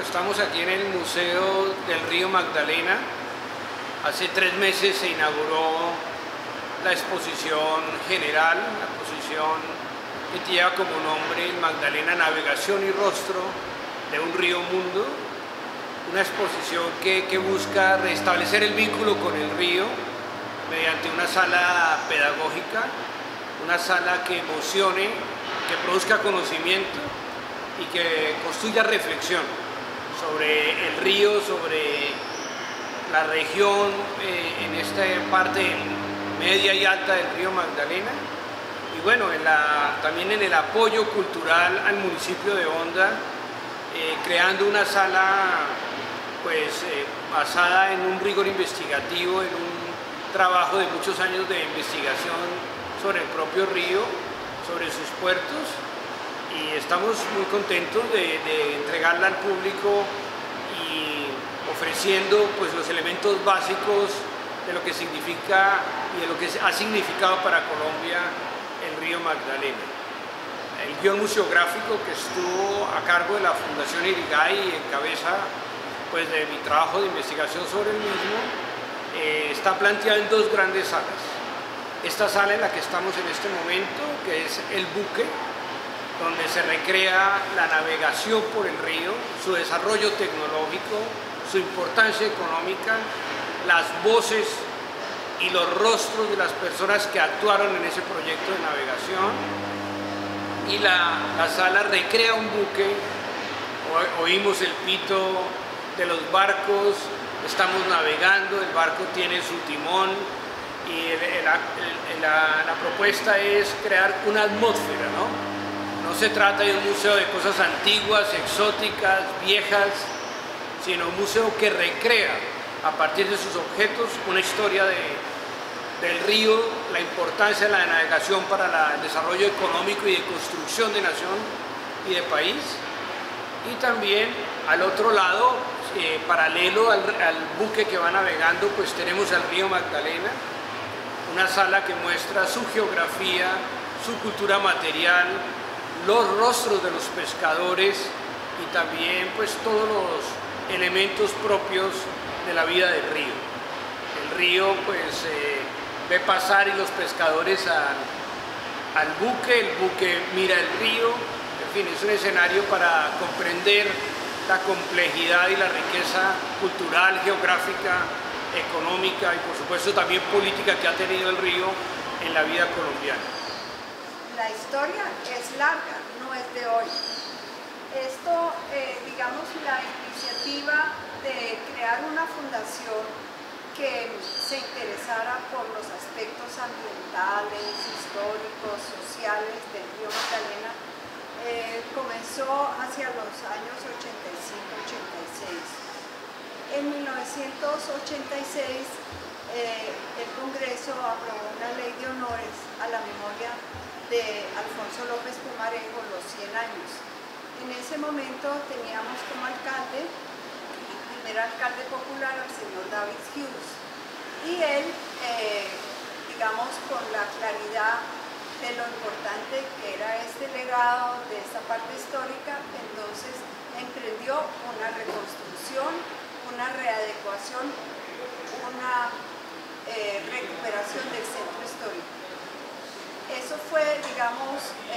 Estamos aquí en el Museo del Río Magdalena. Hace 3 meses se inauguró la exposición general, la exposición que lleva como nombre Magdalena, Navegación y Rostro de un Río Mundo. Una exposición que busca restablecer el vínculo con el río mediante una sala pedagógica, una sala que emocione, que produzca conocimiento y que construya reflexión sobre el río, sobre la región en esta parte media y alta del río Magdalena, y bueno, también en el apoyo cultural al municipio de Honda, creando una sala pues basada en un rigor investigativo, en un trabajo de muchos años de investigación sobre el propio río, sobre sus puertos, y estamos muy contentos de entregarla al público y ofreciendo pues los elementos básicos de lo que significa y de lo que ha significado para Colombia el río Magdalena. El guión museográfico que estuvo a cargo de la Fundación Irigay y en cabeza pues de mi trabajo de investigación sobre el mismo, está planteado en 2 grandes salas. Esta sala en la que estamos en este momento, que es el buque, donde se recrea la navegación por el río, su desarrollo tecnológico, su importancia económica, las voces y los rostros de las personas que actuaron en ese proyecto de navegación. Y la sala recrea un buque, oímos el pito de los barcos, estamos navegando, el barco tiene su timón y la propuesta es crear una atmósfera, ¿no? No se trata de un museo de cosas antiguas, exóticas, viejas, sino un museo que recrea a partir de sus objetos una historia del río, la importancia de la navegación para el desarrollo económico y de construcción de nación y de país. Y también al otro lado, paralelo al buque que va navegando, pues tenemos al río Magdalena, una sala que muestra su geografía, su cultura material, los rostros de los pescadores y también pues todos los elementos propios de la vida del río. El río pues ve pasar y los pescadores al buque, el buque mira el río, en fin, es un escenario para comprender la complejidad y la riqueza cultural, geográfica, económica y por supuesto también política que ha tenido el río en la vida colombiana. La historia es larga, no es de hoy. Esto, digamos, la iniciativa de crear una fundación que se interesara por los aspectos ambientales, históricos, sociales del río Magdalena, comenzó hacia los años 85-86. En 1986, el Congreso aprobó una ley de honores a la memoria de Alfonso López Pumarejo, los 100 años. En ese momento teníamos como alcalde, el primer alcalde popular, al señor David Hughes, y él, digamos, con la claridad de lo importante que era este legado de esta parte histórica, entonces emprendió una reconstrucción, una readecuación, una recuperación del centro histórico. Eso fue, digamos,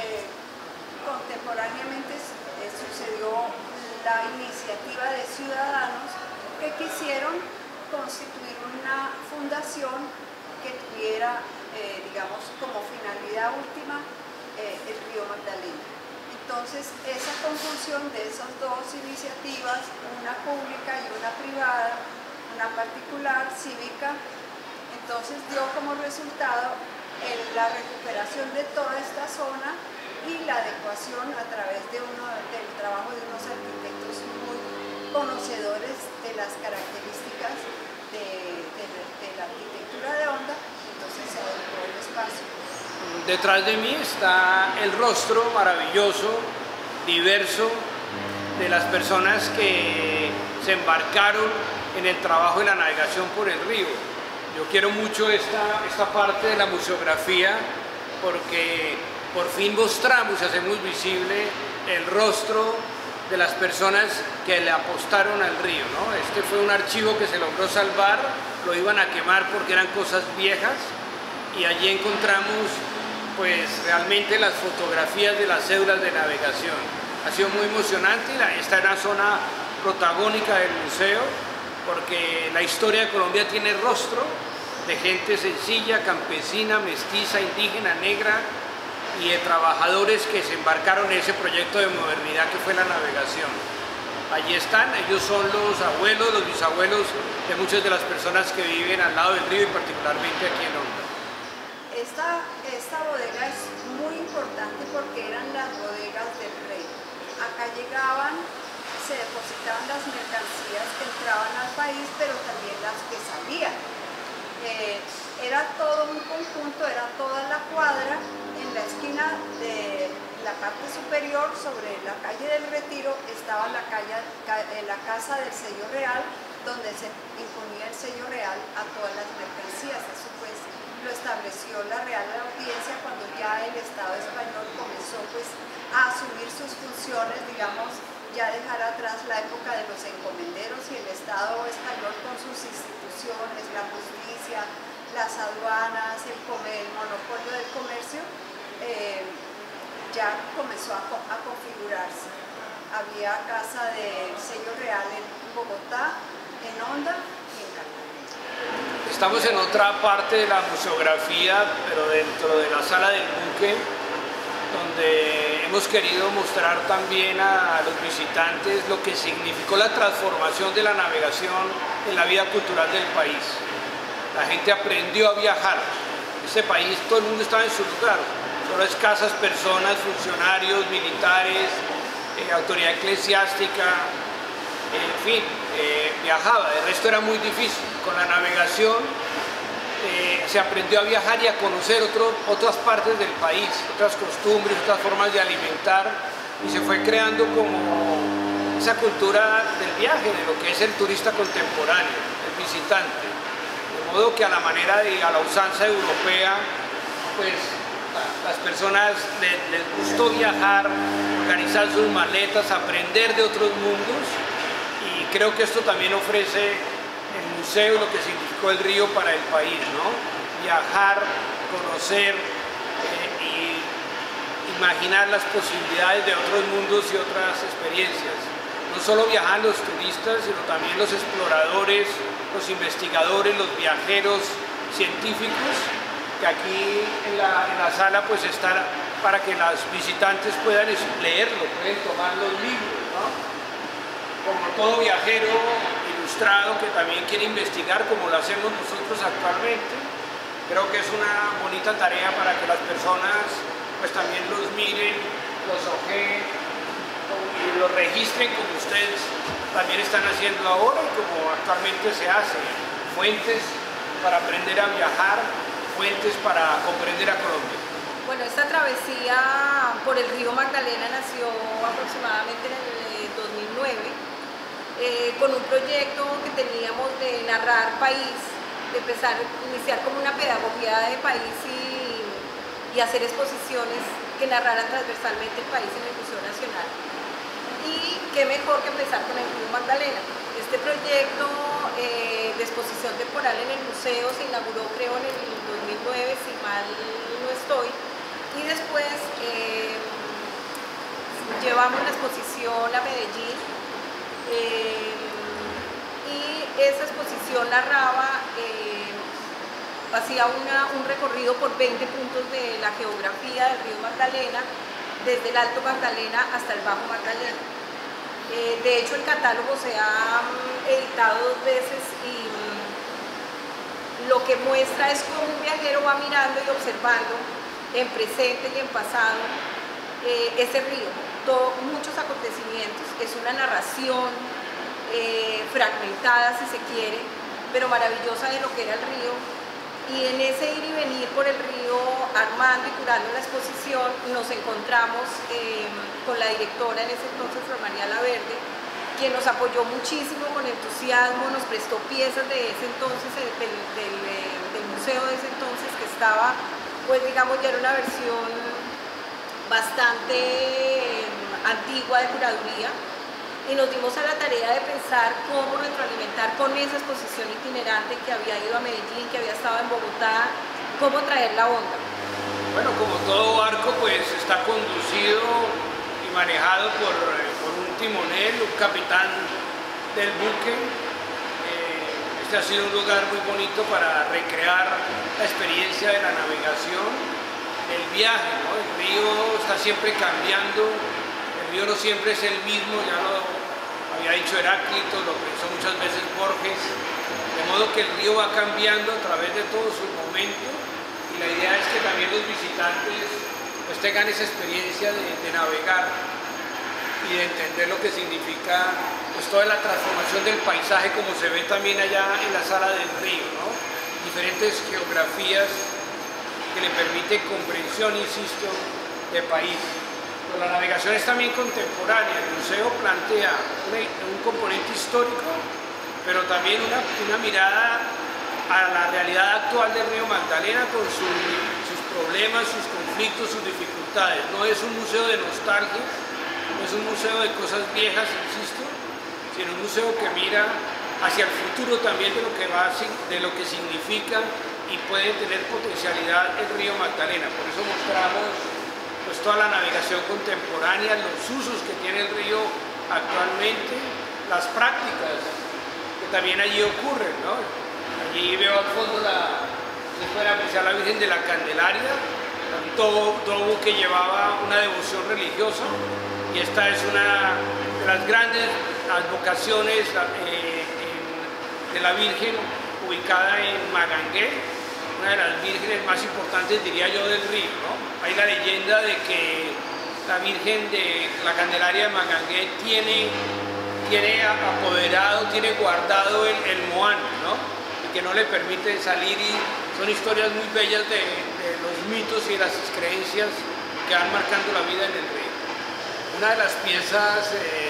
contemporáneamente sucedió la iniciativa de ciudadanos que quisieron constituir una fundación que tuviera, digamos, como finalidad última el río Magdalena. Entonces, esa conjunción de esas 2 iniciativas, una pública y una privada, una particular, cívica, entonces dio como resultado la recuperación de toda esta zona y la adecuación a través del trabajo de unos arquitectos muy conocedores de las características de la arquitectura de Honda. Entonces se adecuó el espacio. Detrás de mí está el rostro maravilloso, diverso, de las personas que se embarcaron en el trabajo de la navegación por el río. Yo quiero mucho esta parte de la museografía porque por fin mostramos y hacemos visible el rostro de las personas que le apostaron al río, ¿no? Este fue un archivo que se logró salvar, lo iban a quemar porque eran cosas viejas, y allí encontramos pues realmente las fotografías de las cédulas de navegación. Ha sido muy emocionante, está en una zona protagónica del museo, porque la historia de Colombia tiene rostro de gente sencilla, campesina, mestiza, indígena, negra, y de trabajadores que se embarcaron en ese proyecto de modernidad que fue la navegación. Allí están, ellos son los abuelos, los bisabuelos de muchas de las personas que viven al lado del río y particularmente aquí en Honda. Esta bodega es muy importante porque eran las bodegas del rey. Acá llegaban, se depositaban las mercancías que entraban al país, pero también las que salían. Era todo un conjunto, era toda la cuadra. En la esquina de la parte superior, sobre la calle del Retiro, estaba la casa del sello real, donde se imponía el sello real a todas las mercancías. Eso pues lo estableció la Real Audiencia cuando ya el Estado español comenzó pues a asumir sus funciones, digamos, ya dejar atrás la época de los encomenderos, y el Estado español con sus instituciones, la justicia, las aduanas, el monopolio del comercio, ya comenzó a configurarse. Había casa del sello real en Bogotá, en Honda y en Cartagena. Estamos en otra parte de la museografía, pero dentro de la sala del buque, donde hemos querido mostrar también a los visitantes lo que significó la transformación de la navegación en la vida cultural del país. La gente aprendió a viajar. Este país, todo el mundo estaba en su lugar. Solo escasas personas, funcionarios, militares, autoridad eclesiástica, en fin, viajaba. El resto era muy difícil. Con la navegación se aprendió a viajar y a conocer otras partes del país, otras costumbres, otras formas de alimentar, y se fue creando como esa cultura del viaje, de lo que es el turista contemporáneo, el visitante. De modo que a la manera a la usanza europea, pues las personas les gustó viajar, organizar sus maletas, aprender de otros mundos, y creo que esto también ofrece el museo, lo que significó el río para el país, ¿no? Viajar, conocer y imaginar las posibilidades de otros mundos y otras experiencias. No solo viajan los turistas, sino también los exploradores, los investigadores, los viajeros científicos, que aquí en la sala pues están para que los visitantes puedan leerlo, pueden tomar los libros, ¿no? Como todo viajero ilustrado que también quiere investigar, como lo hacemos nosotros actualmente, creo que es una bonita tarea para que las personas pues también los miren, los ojeen y los registren como ustedes también están haciendo ahora y como actualmente se hace. Fuentes para aprender a viajar, fuentes para comprender a Colombia. Bueno, esta travesía por el río Magdalena nació aproximadamente en el 2009 con un proyecto que teníamos de narrar país, de empezar a iniciar como una pedagogía de país y hacer exposiciones que narraran transversalmente el país en el Museo Nacional. Y qué mejor que empezar con el río Magdalena. Este proyecto de exposición temporal en el museo se inauguró creo en el 2009, si mal no estoy, y después llevamos la exposición a Medellín y esa exposición narraba, hacía un recorrido por 20 puntos de la geografía del río Magdalena, desde el Alto Magdalena hasta el Bajo Magdalena. De hecho, el catálogo se ha editado 2 veces y lo que muestra es cómo un viajero va mirando y observando en presente y en pasado ese río, muchos acontecimientos. Es una narración fragmentada, si se quiere, pero maravillosa de lo que era el río. Y en ese ir y venir por el río, armando y curando la exposición, nos encontramos con la directora en ese entonces, Flor María Laverde, quien nos apoyó muchísimo con entusiasmo, nos prestó piezas de ese entonces, del museo de ese entonces, que estaba, pues digamos, ya era una versión bastante antigua de curaduría, y nos dimos a la tarea de pensar cómo retroalimentar con esa exposición itinerante que había ido a Medellín, que había estado en Bogotá, cómo traer la onda. Bueno, como todo barco, pues está conducido y manejado por un timonel, un capitán del buque. Este ha sido un lugar muy bonito para recrear la experiencia de la navegación, el viaje, ¿no? El río está siempre cambiando, el río no siempre es el mismo, ya lo había dicho Heráclito, lo pensó muchas veces Borges, de modo que el río va cambiando a través de todos sus momentos y la idea es que también los visitantes pues tengan esa experiencia de navegar y de entender lo que significa pues toda la transformación del paisaje como se ve también allá en la sala del río, ¿no? Diferentes geografías que le permiten comprensión, insisto, de país. Pero la navegación es también contemporánea. El museo plantea un componente histórico, pero también una mirada a la realidad actual del río Magdalena con sus problemas, sus conflictos, sus dificultades. No es un museo de nostalgia, no es un museo de cosas viejas, insisto, sino un museo que mira hacia el futuro también de lo que significa y puede tener potencialidad el río Magdalena. Por eso mostramos pues, toda la navegación contemporánea, los usos que tiene el río actualmente, las prácticas que también allí ocurren, ¿no? Allí veo al fondo se puede apreciar la Virgen de la Candelaria, todo buque llevaba una devoción religiosa y esta es una de las grandes advocaciones de la Virgen ubicada en Magangué, una de las vírgenes más importantes, diría yo, del río, ¿no? Hay la leyenda de que la Virgen de la Candelaria de Magangué tiene apoderado, tiene guardado el Moán, ¿no? Y que no le permite salir, y son historias muy bellas de los mitos y las creencias que van marcando la vida en el río. Una de las piezas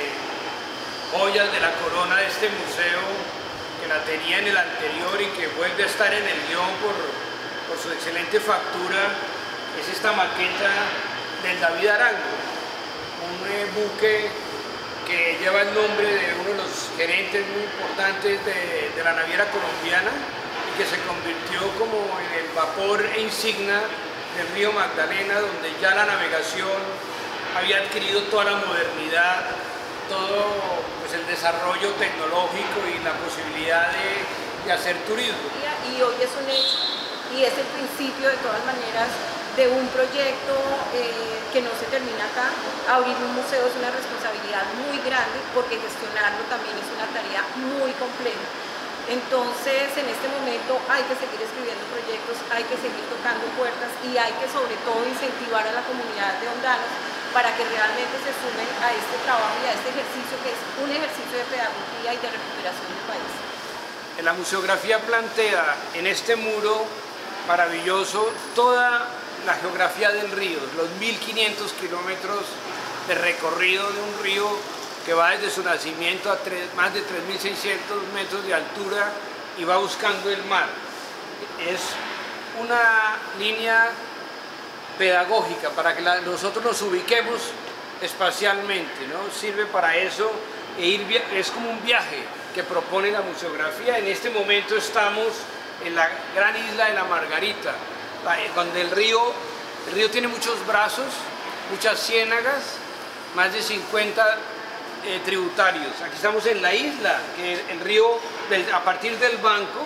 joyas de la corona de este museo, que la tenía en el anterior y que vuelve a estar en el guión por su excelente factura, es esta maqueta del David Arango, un buque que lleva el nombre de uno de los gerentes muy importantes de la naviera colombiana y que se convirtió como en el vapor insignia del río Magdalena, donde ya la navegación había adquirido toda la modernidad, todo pues, el desarrollo tecnológico y la posibilidad de hacer turismo. Y hoy es un hecho, y es el principio de todas maneras de un proyecto que no se termina acá. Abrir un museo es una responsabilidad muy grande porque gestionarlo también es una tarea muy compleja. Entonces, en este momento hay que seguir escribiendo proyectos, hay que seguir tocando puertas y hay que sobre todo incentivar a la comunidad de hondanos para que realmente se sumen a este trabajo y a este ejercicio que es un ejercicio de pedagogía y de recuperación del país. La museografía plantea en este muro maravilloso toda la geografía del río, los 1500 kilómetros de recorrido de un río que va desde su nacimiento a más de 3600 metros de altura y va buscando el mar. Es una línea pedagógica para que nosotros nos ubiquemos espacialmente, ¿no? Sirve para eso es como un viaje que propone la museografía. En este momento estamos en la gran isla de la Margarita, donde el río tiene muchos brazos, muchas ciénagas, más de 50 tributarios. Aquí estamos en la isla, que el río a partir del banco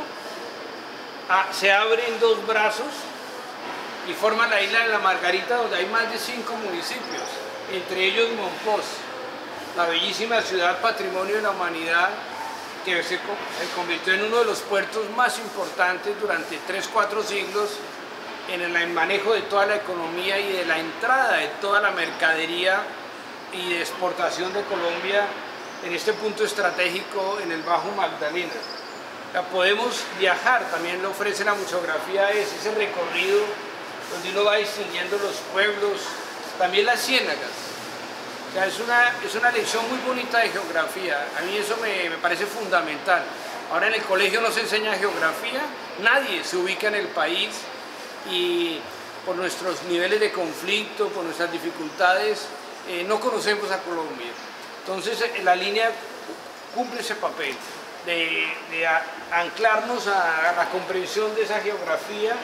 se abre en dos brazos y forma la isla de la Margarita, donde hay más de 5 municipios, entre ellos Monpós, la bellísima ciudad patrimonio de la humanidad que se convirtió en uno de los puertos más importantes durante 3-4 siglos en el manejo de toda la economía y de la entrada de toda la mercadería y de exportación de Colombia en este punto estratégico en el Bajo Magdalena. Podemos viajar, también lo ofrece la museografía, ese recorrido donde uno va distinguiendo los pueblos, también las ciénagas. O sea, es una lección muy bonita de geografía, a mí eso me parece fundamental. Ahora en el colegio no se enseña geografía, nadie se ubica en el país y por nuestros niveles de conflicto, por nuestras dificultades, no conocemos a Colombia. Entonces la línea cumple ese papel de anclarnos a la comprensión de esa geografía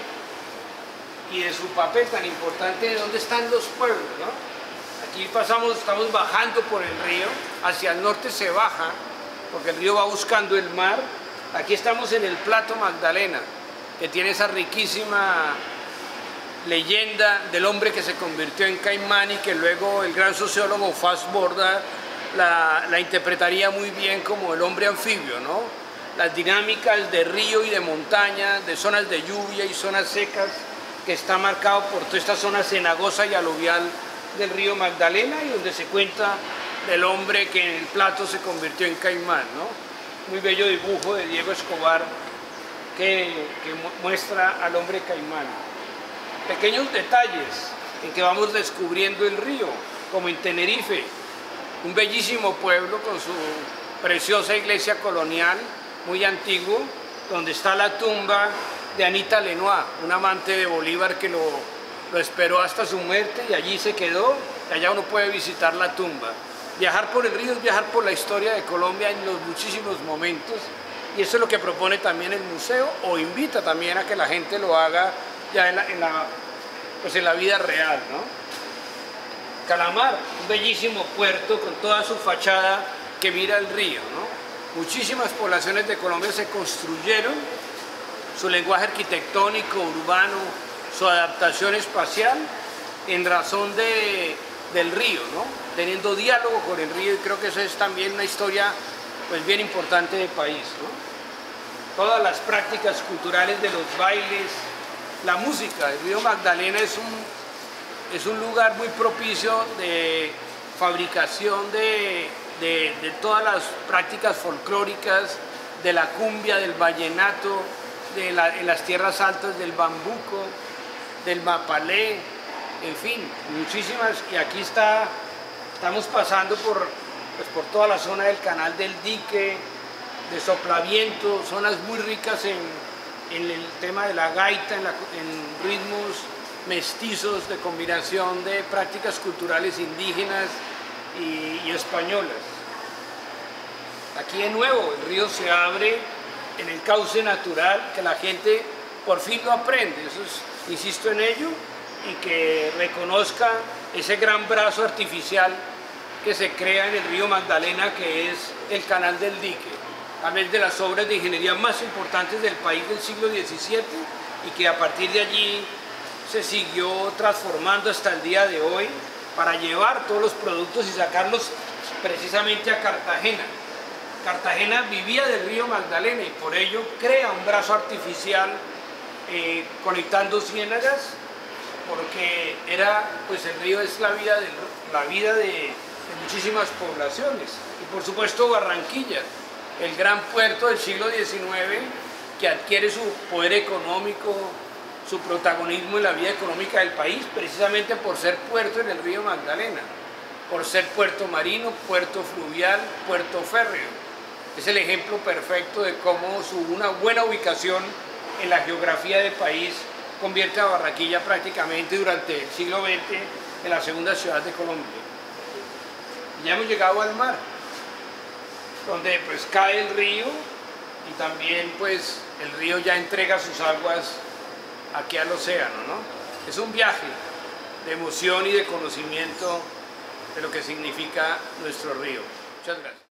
y de su papel tan importante de dónde están los pueblos, ¿no? Aquí estamos bajando por el río, hacia el norte se baja, porque el río va buscando el mar. Aquí estamos en el Plato Magdalena, que tiene esa riquísima leyenda del hombre que se convirtió en caimán y que luego el gran sociólogo Fassborda la interpretaría muy bien como el hombre anfibio, ¿no? Las dinámicas de río y de montaña, de zonas de lluvia y zonas secas, que está marcado por toda esta zona cenagosa y aluvial del río Magdalena, y donde se cuenta del hombre que en el Plato se convirtió en caimán, ¿no? Muy bello dibujo de Diego Escobar que muestra al hombre caimán. Pequeños detalles en que vamos descubriendo el río, como en Tenerife, un bellísimo pueblo con su preciosa iglesia colonial, muy antiguo, donde está la tumba de Anita Lenoir, un amante de Bolívar que lo esperó hasta su muerte y allí se quedó, y allá uno puede visitar la tumba. Viajar por el río es viajar por la historia de Colombia en los muchísimos momentos, y eso es lo que propone también el museo, o invita también a que la gente lo haga ya en la vida real, ¿no? Calamar, un bellísimo puerto con toda su fachada que mira el río, ¿no? Muchísimas poblaciones de Colombia se construyeron, su lenguaje arquitectónico, urbano, su adaptación espacial en razón del río, ¿no? Teniendo diálogo con el río, y creo que eso es también una historia pues bien importante del país, ¿no? Todas las prácticas culturales de los bailes, la música. El río Magdalena es un lugar muy propicio de fabricación de todas las prácticas folclóricas, de la cumbia, del vallenato, en las tierras altas del bambuco, del mapalé, en fin, muchísimas. Y aquí estamos pasando por toda la zona del Canal del Dique, de Soplaviento, zonas muy ricas en el tema de la gaita, en ritmos mestizos de combinación de prácticas culturales indígenas y españolas. Aquí de nuevo el río se abre en el cauce natural, que la gente por fin lo aprende, eso es, insisto en ello, y que reconozca ese gran brazo artificial que se crea en el río Magdalena, que es el Canal del Dique, a vez de las obras de ingeniería más importantes del país del siglo XVII, y que a partir de allí se siguió transformando hasta el día de hoy para llevar todos los productos y sacarlos precisamente a Cartagena. Cartagena vivía del río Magdalena y por ello crea un brazo artificial conectando ciénagas, porque pues el río es la vida de muchísimas poblaciones. Y por supuesto Barranquilla, el gran puerto del siglo XIX, que adquiere su poder económico, su protagonismo en la vida económica del país, precisamente por ser puerto en el río Magdalena, por ser puerto marino, puerto fluvial, puerto férreo. Es el ejemplo perfecto de cómo una buena ubicación en la geografía del país convierte a Barranquilla prácticamente durante el siglo XX en la segunda ciudad de Colombia. Ya hemos llegado al mar, donde pues cae el río y también pues el río ya entrega sus aguas aquí al océano, ¿no? Es un viaje de emoción y de conocimiento de lo que significa nuestro río. Muchas gracias.